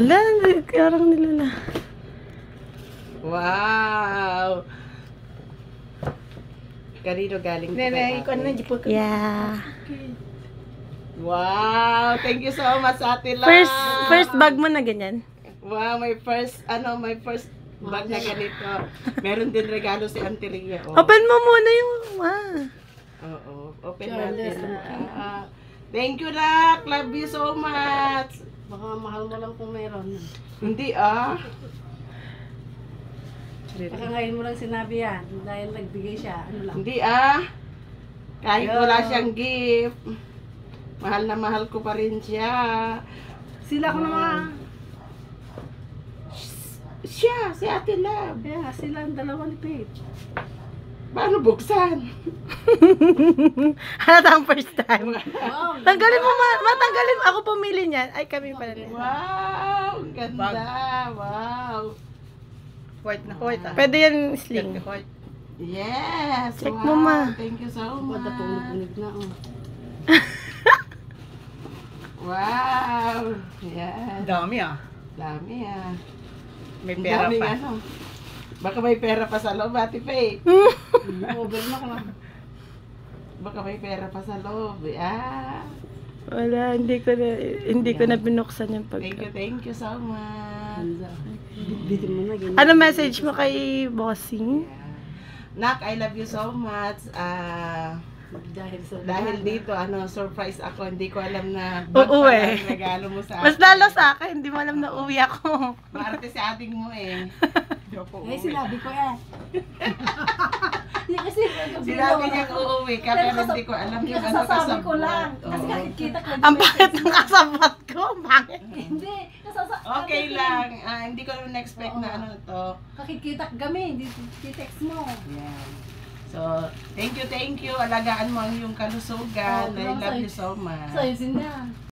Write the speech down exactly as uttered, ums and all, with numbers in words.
Ala, karang nilala. Wow! Kanino galing ito kay ate? Yeah. Wow! Thank you so much, Ate La. First, first bag mo na ganyan. Wow, my first, ano, my first bag na ganito. Meron din regalo si Auntie Ria. Oh. Open mo muna yung, ah. Oo, open natin. Ah, thank you, Rak. Love you so much. Baka mahal mo lang kung meron. Hindi ah. Baka ngayon mo lang sinabi yan. Dahil nagbigay siya. Ano lang. Hindi ah. Kahit Yo. wala siyang gift. Mahal na mahal ko pa rin siya. Sila ko naman. Siya, si Ate Love. Kaya nga, sila ang dalawa ni Faith. Paano buksan? Halata ang first time. Wow. Tanggalin mo, ma matanggalin mo. Ako pumili niyan. Ay, kami pala niyan. Wow, ang ganda. Wow. White na white ah. Pwede yan sling. White. Yes. Check wow. mo, ma. Thank you so much. Bada punig-punig na. Oh. Wow. Yes. Dami ah. Dami ah. May Ang pera daming pa. ano. Baka may pera pa sa loob, Ate Faye. Over na ko lang. Baka may pera pa sa loob. eh. Ah. Wala, hindi ko na, hindi ko na binuksan yung Thank you, pagka. thank you so much. Bitin mo na. Ganyan. Ano message mo kay bossing? Nak, I love you so much. Ah, Dahil sa dahil dito, ano, surprise ako. Hindi ko alam na Uuwi. pala ang regalo mo sa Mas lalo sa akin, hindi mo alam na uwi ako. Maarte si ating mo eh. Eh, sinabi ko eh. Hindi kasi. Sinabi niya uuwi ka, pero hindi ko alam yung ano Nasasabi ko lang. kasabot. Kasi Oo. nakikita ko. Ang pangit ng kasabat ko, pangit. Hindi. Nasasa- Okay lang. Ah, hindi ko naman expect na ano to. Nakikita kami. Hindi text mo. Yan. So, thank you, thank you. Alagaan mo ang iyong kalusugan. Oh, I love sa'yo. you so much. So, yun na.